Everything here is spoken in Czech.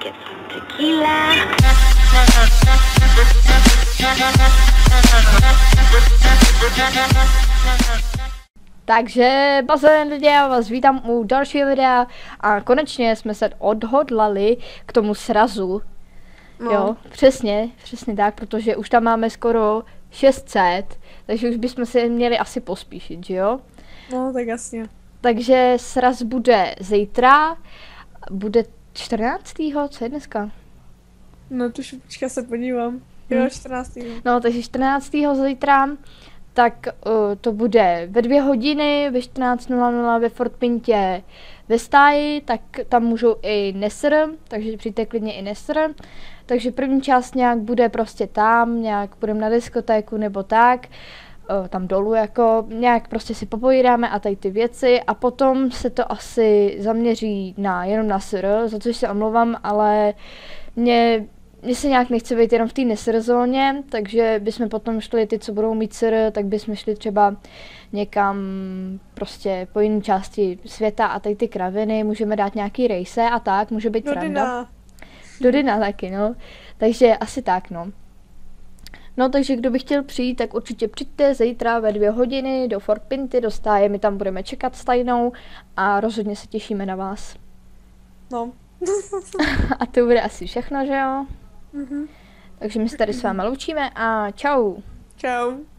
get some tequila. Takže bazén lidi, já vás vítám u dalšího videa a konečně jsme se odhodlali k tomu srazu. No. Jo, přesně tak, protože už tam máme skoro 600, takže už bychom si měli asi pospíšit, že jo? No, tak jasně. Takže sraz bude zítra, bude 14. Co je dneska? No, tuž počkej, se podívám. Jo, 14. No, takže 14. zítra, tak to bude ve 2 hodiny, ve 14:00 ve Fort Pintě ve stáji, tak tam můžou i Nesr, takže přijďte klidně i Nesr. Takže první část nějak bude prostě tam, nějak půjdeme na diskotéku nebo tak, tam dolů jako, nějak prostě si popojídáme a tady ty věci a potom se to asi zaměří jenom na SR, za což se omlouvám, ale mně se nějak nechce být jenom v té Nesr zóně, takže bychom potom šli ty, co budou mít SR, tak bychom šli třeba někam prostě po jiné části světa a tady ty kraviny, můžeme dát nějaký rejse a tak, může být sranda. Do Dyna taky, no. Takže asi tak, no. No, takže kdo by chtěl přijít, tak určitě přijďte zítra ve 2 hodiny do Fort Pinty, do stáje, my tam budeme čekat s Tajnou a rozhodně se těšíme na vás. No. A to bude asi všechno, že jo? Takže my se tady s vámi loučíme a čau. Čau.